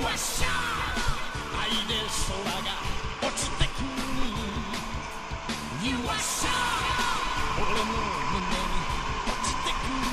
わっしゃ愛で空が落ちてくるYou are shy 俺の胸に落ちてくる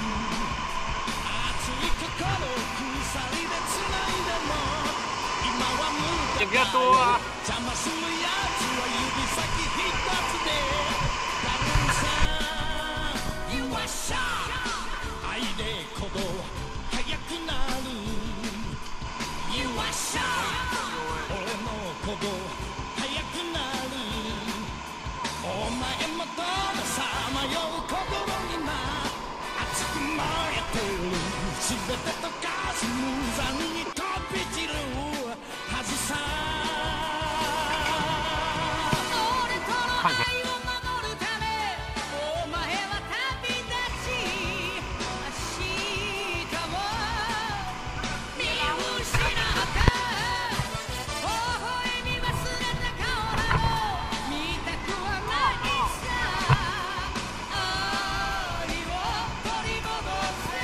熱い心鎖で繋いでも今は無駄だよ邪魔するやつは指先一つでダウンさん You are shy 愛で鼓動速くなる You are shy 俺の鼓動速くなるお前もどのさまよう心にな熱く燃えてる全て溶かす無残に飛び散るはずさ俺との愛を守るためお前は旅立ち明日を見失った微笑み忘れた顔など見たくはないさ愛を取り戻せ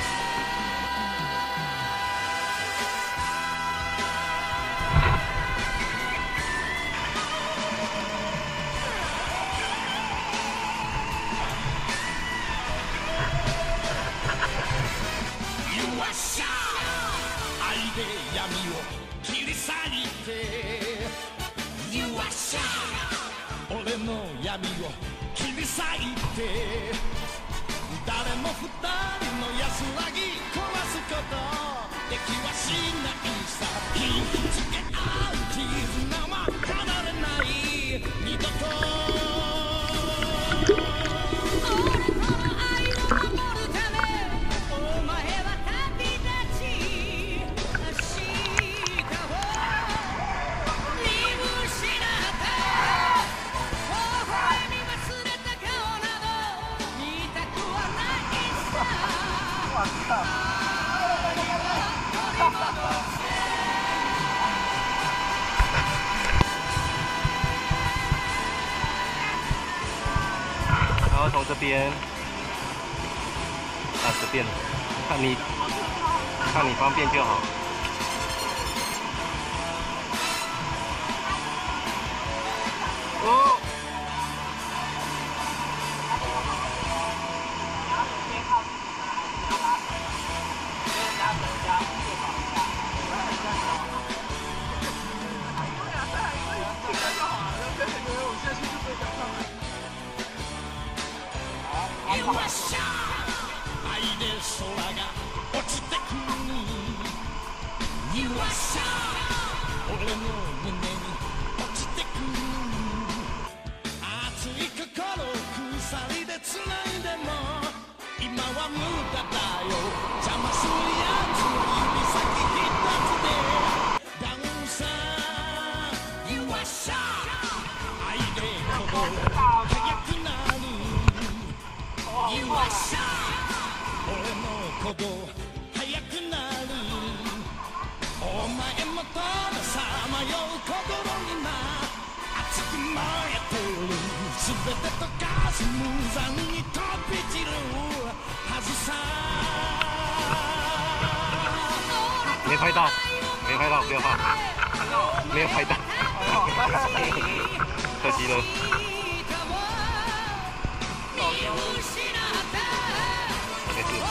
You are shy 愛で闇を切り裂いて You are shy 俺の闇を切り裂いて誰も二人の安らぎ壊すことできはしないさ引きつけ合う絆は離れない二度と俺との愛を守るためお前は旅立ち明日を見失った微笑み忘れた顔など見たくはないさ愛を取り戻せ然后从这边，随便，看你方便就好。哦。 You are shy 愛で空が落ちてくる You are shy 俺の胸に落ちてくる熱い心鎖で繋いでも今は無駄だよ邪魔するやつは指先一つでダウンさ You are shy 愛で鼓動速くなるYou are shy 俺の鼓動速くなるお前もとのさまよう心にな熱く燃えてる全て溶かす無残に飛び散るはずさ没拍到，没拍到，不要怕，没有拍到，可惜了。没事。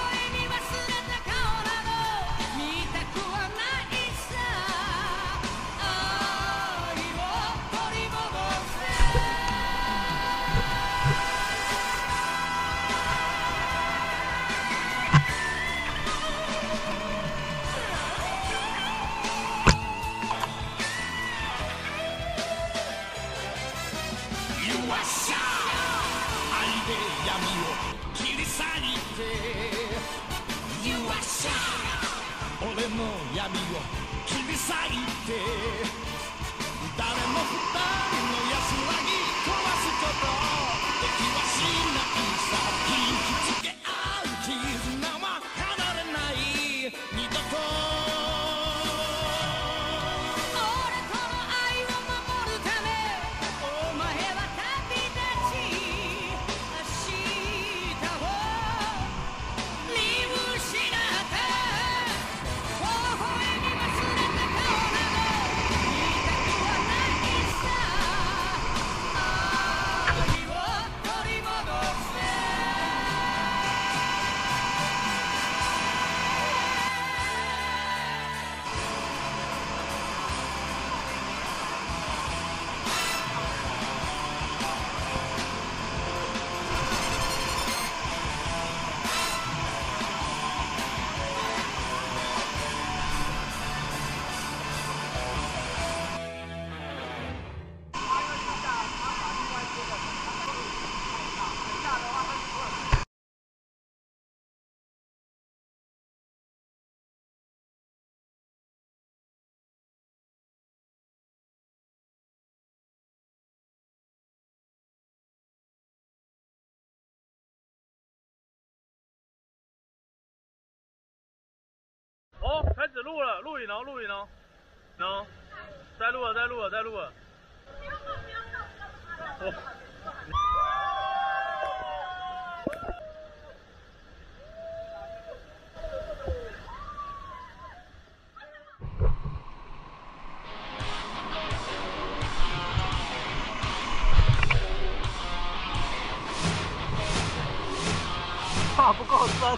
愛で闇を切り裂いて You are shy 俺の闇を切り裂いて誰も二人の安らぎ壊すことできはしないさ引きつけ合う絆は離れない二度と俺との愛を守るためお前は旅立ち明日を見失った微笑み忘れた录了，录影哦，录影哦，喏，在录了，在录了，在录了。哦。怕不够深。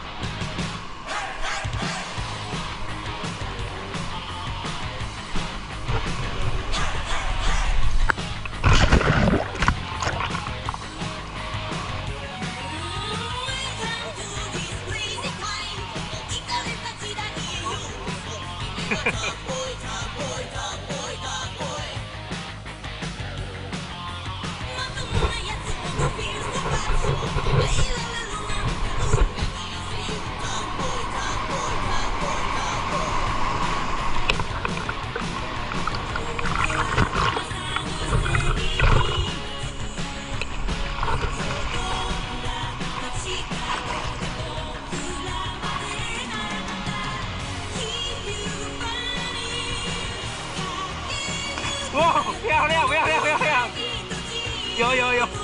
哇，漂亮，漂亮，漂亮！有有有。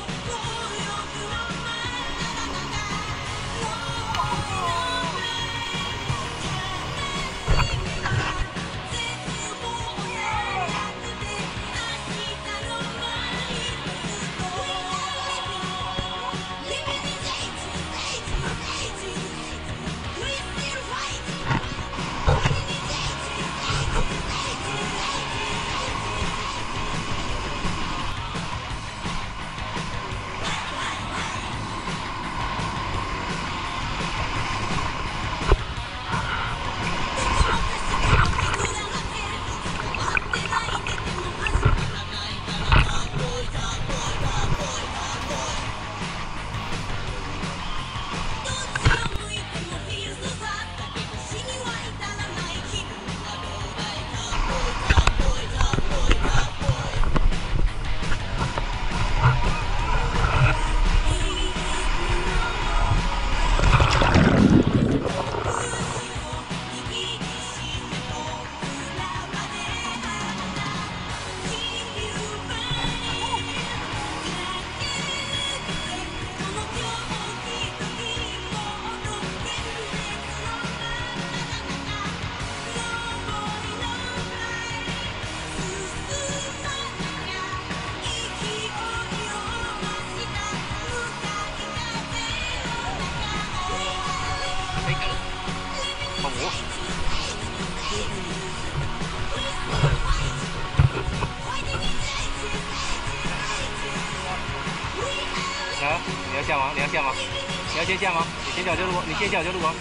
你要下吗？你要下吗？你要先下吗？你先下就录，你先下就录啊。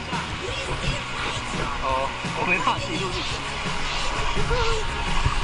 哦，我没怕自己录自己。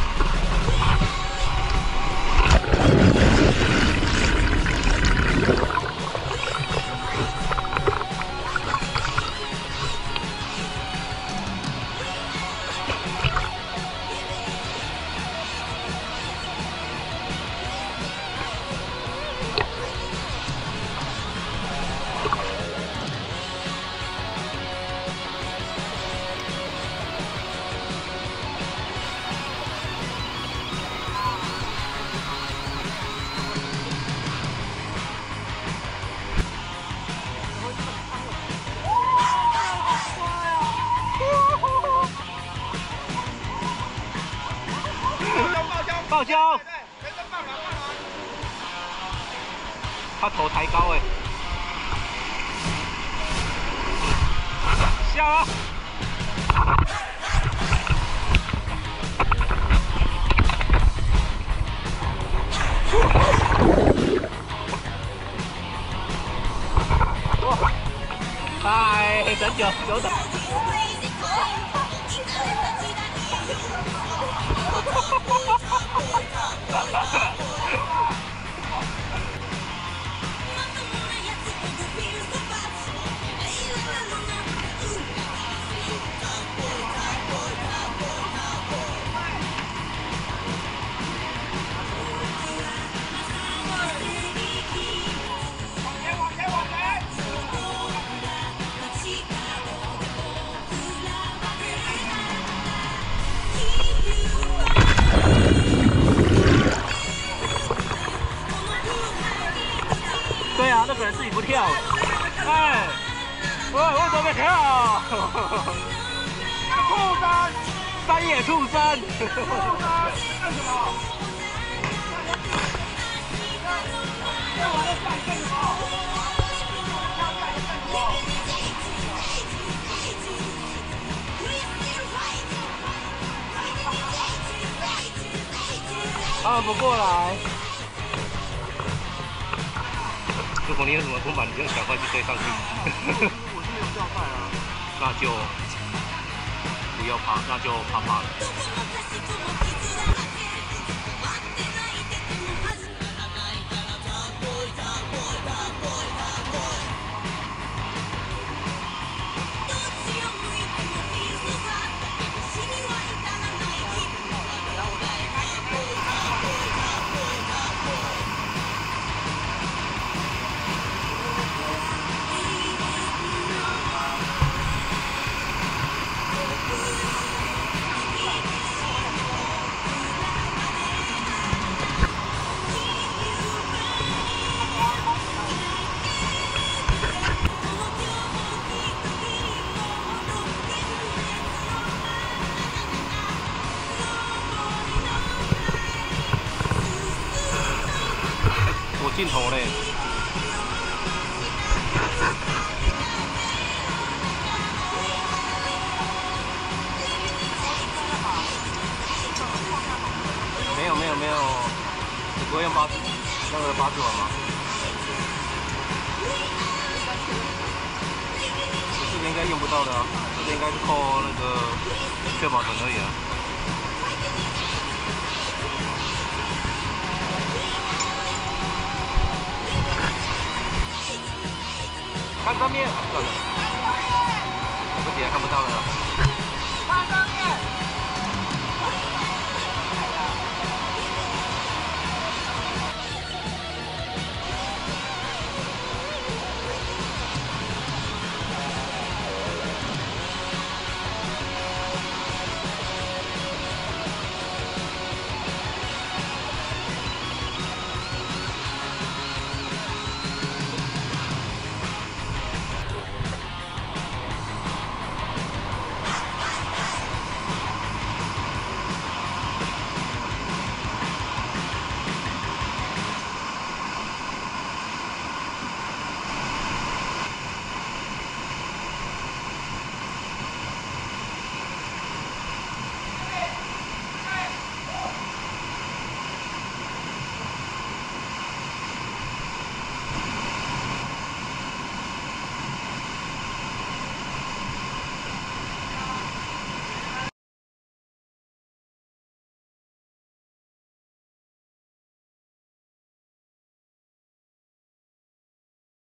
报销！他头抬高哎，下啊！哇！哎，等久等。 个人自己不跳。哎，喂，为什么没跳？畜生！山野畜生！畜生！干什么？干嘛要干什么？ 他们不过来。如果你有什么不满，你就赶快去追上去。我是没有叫快啊。那就不要怕，那就怕怕了。镜头嘞，没有，你不会用那个八字碗吗？这边应该用不到的啊，这边应该是扣那个确保层而已啊。 看上面，算了，对不起，看不到了。